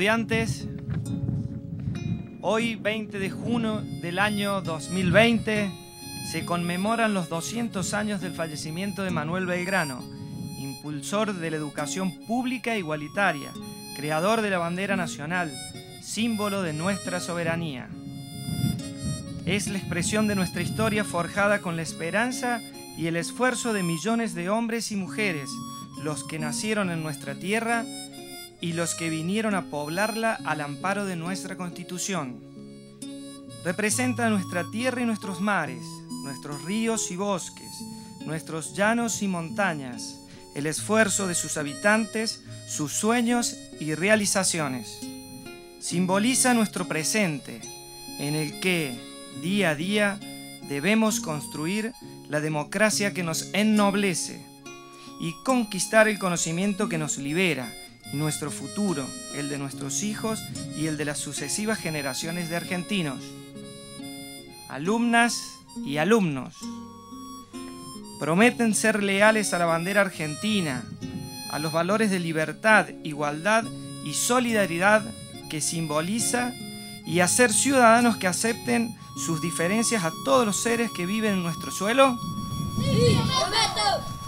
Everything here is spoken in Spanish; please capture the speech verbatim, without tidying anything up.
estudiantes, hoy veinte de junio del año dos mil veinte se conmemoran los doscientos años del fallecimiento de Manuel Belgrano, impulsor de la educación pública e igualitaria, creador de la bandera nacional, símbolo de nuestra soberanía. Es la expresión de nuestra historia forjada con la esperanza y el esfuerzo de millones de hombres y mujeres, los que nacieron en nuestra tierra y los que vinieron a poblarla al amparo de nuestra Constitución. Representa nuestra tierra y nuestros mares, nuestros ríos y bosques, nuestros llanos y montañas, el esfuerzo de sus habitantes, sus sueños y realizaciones. Simboliza nuestro presente, en el que, día a día, debemos construir la democracia que nos ennoblece y conquistar el conocimiento que nos libera, y nuestro futuro, el de nuestros hijos y el de las sucesivas generaciones de argentinos. Alumnas y alumnos, prometen ser leales a la bandera argentina, a los valores de libertad, igualdad y solidaridad que simboliza, y a ser ciudadanos que acepten sus diferencias a todos los seres que viven en nuestro suelo. ¡Sí, prometo!